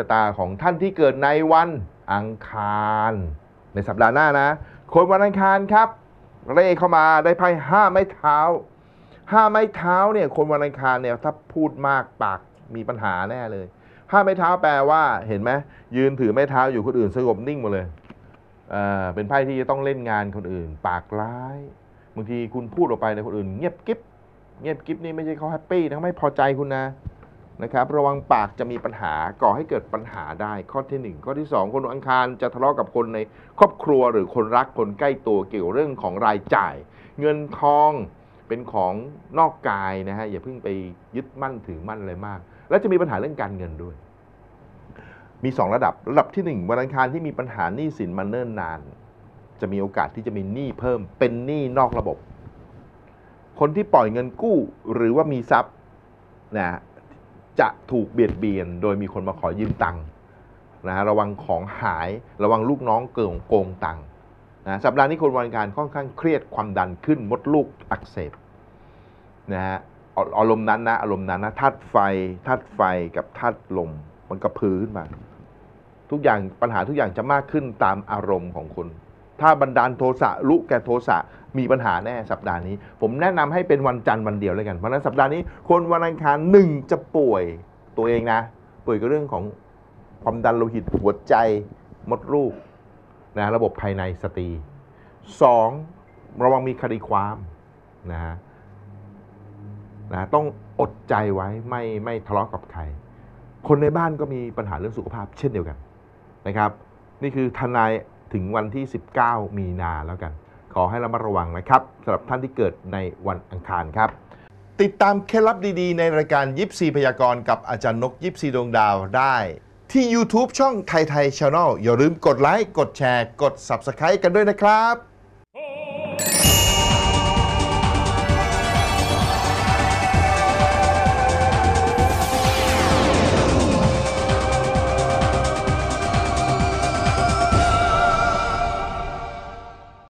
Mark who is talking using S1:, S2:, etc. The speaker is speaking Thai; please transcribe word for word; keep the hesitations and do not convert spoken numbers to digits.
S1: ะตาของท่านที่เกิดในวันอังคารในสัปดาห์หน้านะคนวันอังคารครับเร่เข้ามาได้ไพ่ห้าไม้เท้าห้าไม้เท้าเนี่ยคนวันอังคารเนี่ยถ้าพูดมากปากมีปัญหาแน่เลยห้าไม้เท้าแปลว่าเห็นไหมยืนถือไม้เท้าอยู่คนอื่นสงบนิ่งหมดเลยเอ่อเป็นไพ่ที่จะต้องเล่นงานคนอื่นปากร้ายบางทีคุณพูดออกไปในคนอื่นเงียบกิ๊บเงียบกิ๊บนี่ไม่ใช่เขาแฮปปี้นะไม่พอใจคุณนะนะครับระวังปากจะมีปัญหาก่อให้เกิดปัญหาได้ข้อที่หนึ่งข้อที่สองคนวันอังคารจะทะเลาะกับคนในครอบครัวหรือคนรักคนใกล้ตัวเกี่ยวเรื่องของรายจ่ายเงินทองเป็นของนอกกายนะฮะอย่าเพิ่งไปยึดมั่นถือมั่นอะไรมากและจะมีปัญหาเรื่องการเงินด้วยมีสองระดับระดับที่หนึ่งวันอังคารที่มีปัญหาหนี้สินมาเนิ่นนานจะมีโอกาสที่จะมีหนี้เพิ่มเป็นหนี้นอกระบบคนที่ปล่อยเงินกู้หรือว่ามีทรัพย์นะจะถูกเบียดเบียนโดยมีคนมาขอยืมตังค์นะระวังของหายระวังลูกน้องเกิงโกงตังค์นะสัปดาห์นี้คนวันอังคารค่อนข้างเครียดความดันขึ้นมดลูกอักเสบนะฮะอารมณ์นั้นนะอารมณ์นั้นนะธาตุไฟธาตุไฟกับธาตุลมมันกระพือขึ้นมาทุกอย่างปัญหาทุกอย่างจะมากขึ้นตามอารมณ์ของคุณถ้าบันดาลโทสะลุแก่โทสะมีปัญหาแน่สัปดาห์นี้ผมแนะนำให้เป็นวันจันทร์วันเดียวเลยกันเพราะฉะนั้นสัปดาห์นี้คนวันอังคารหนึ่งจะป่วยตัวเองนะป่วยกับเรื่องของความดันโลหิตหัวใจมดลูกนะระบบภายในสตรีสองระวังมีคดีความนะฮะนะต้องอดใจไว้ไม่ไม่ทะเลาะกับใครคนในบ้านก็มีปัญหาเรื่องสุขภาพเช่นเดียวกันนะครับนี่คือทนายถึงวันที่สิบเก้ามีนาแล้วกันขอให้ระมัดระวังนะครับสำหรับท่านที่เกิดในวันอังคารครับติดตามเคล็ดลับดีๆในรายการยิปซีพยากรณ์กับอาจารย์นกยิปซีดวงดาวได้ที่ YouTube ช่องไทยไทย Channel อย่าลืมกดไลค์กดแชร์กด Subscribe กันด้วยนะครับ